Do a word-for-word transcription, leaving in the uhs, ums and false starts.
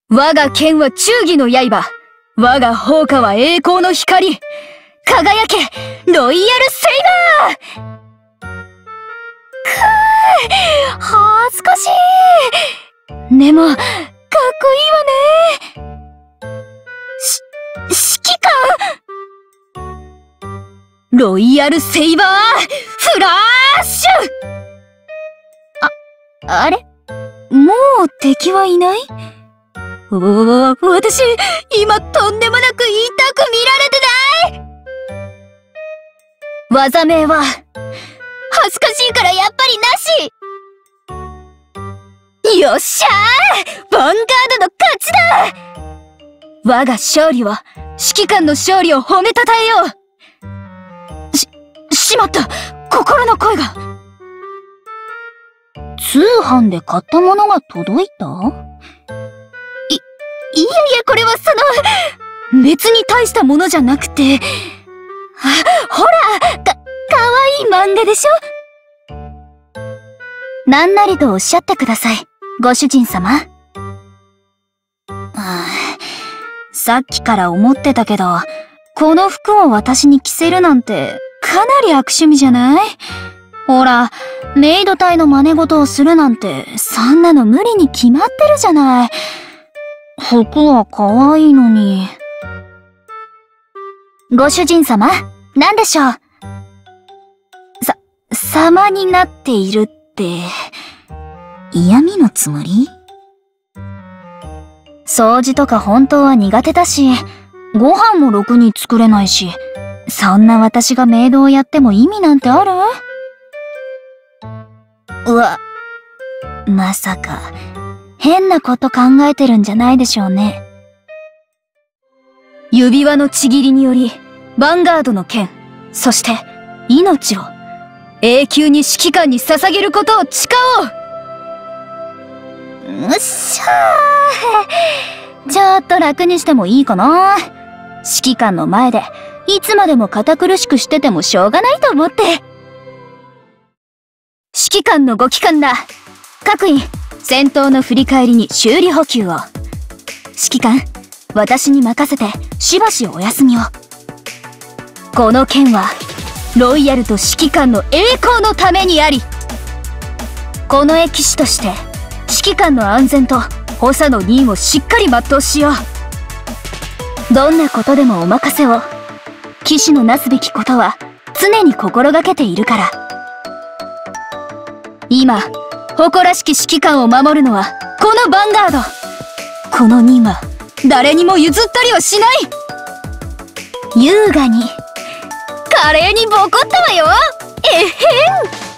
我が剣は忠義の刃。我が砲火は栄光の光。輝け、ロイヤルセイバー。くぅ、恥ずかしい。でも、かっこいいわね。し、指揮官。ロイヤルセイバー、フラッシュ。あ、あれ？もう敵はいない？わ、わ、私、今とんでもなく痛く見られてない？技名は、恥ずかしいからやっぱりなし！よっしゃー！ヴァンガードの勝ちだ！我が勝利は、指揮官の勝利を褒めたたえよう！し、しまった！心の声が！通販で買ったものが届いた？い、いやいや、これはその、別に大したものじゃなくて、あ、ほら、か、かわいい漫画でしょ？なんなりとおっしゃってください、ご主人様。ああ、さっきから思ってたけど、この服を私に着せるなんて、かなり悪趣味じゃない？ほら、メイド隊の真似事をするなんて、そんなの無理に決まってるじゃない。服は可愛いのに。ご主人様、何でしょう？さ、様になっているって、嫌味のつもり？掃除とか本当は苦手だし、ご飯もろくに作れないし、そんな私がメイドをやっても意味なんてある？うわ、まさか、変なこと考えてるんじゃないでしょうね。指輪のちぎりにより、ヴァンガードの剣、そして、命を、永久に指揮官に捧げることを誓おう！うっしゃー。ちょっと楽にしてもいいかな。指揮官の前で、いつまでも堅苦しくしててもしょうがないと思って。指揮官のご帰還だ。各員、戦闘の振り返りに修理補給を。指揮官、私に任せて、しばしお休みを。この剣は、ロイヤルと指揮官の栄光のためにあり、この役士として、指揮官の安全と補佐の任をしっかり全うしよう。どんなことでもお任せを。騎士のなすべきことは、常に心がけているから。今、誇らしき指揮官を守るのは、このヴァンガード。この任は、誰にも譲ったりはしない。優雅に、華麗にボコったわよ。えへん。